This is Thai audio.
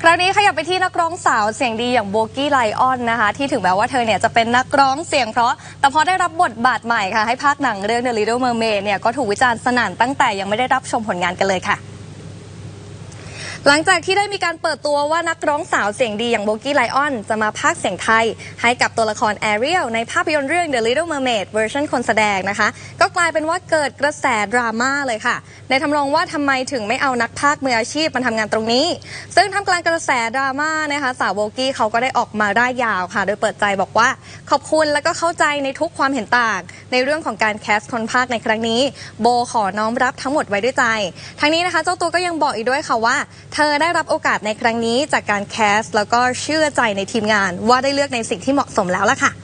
คราวนี้ขยับไปที่นักร้องสาวเสียงดีอย่างโบกี้ไลออนนะคะที่ถึงแม้ว่าเธอเนี่ยจะเป็นนักร้องเสียงเพราะแต่พอได้รับบทบาทใหม่ค่ะให้ภาคหนังเรื่อง The Little Mermaid เนี่ยก็ถูกวิจารณ์สนั่นตั้งแต่ยังไม่ได้รับชมผลงานกันเลยค่ะหลังจากที่ได้มีการเปิดตัวว่านักร้องสาวเสียงดีอย่างโบกี้ไลออนจะมาพากย์เสียงไทยให้กับตัวละครแอเรียลในภาพยนตร์เรื่อง The Little Mermaid เวอร์ชันคนแสดงนะคะก็กลายเป็นว่าเกิดกระแสดราม่าเลยค่ะในทำนองว่าทำไมถึงไม่เอานักพากย์มืออาชีพมาทำงานตรงนี้ซึ่งทำกลางกระแสดราม่านะคะสาวโบกี้เขาก็ได้ออกมาร่ายยาวค่ะโดยเปิดใจบอกว่าขอบคุณและก็เข้าใจในทุกความเห็นต่างในเรื่องของการแคสคนพากย์ในครั้งนี้โบขอน้อมรับทั้งหมดไว้ด้วยใจทั้งนี้นะคะเจ้าตัวก็ยังบอกอีกด้วยค่ะว่าเธอได้รับโอกาสในครั้งนี้จากการแคสแล้วก็เชื่อใจในทีมงานว่าได้เลือกในสิ่งที่เหมาะสมแล้วล่ะค่ะ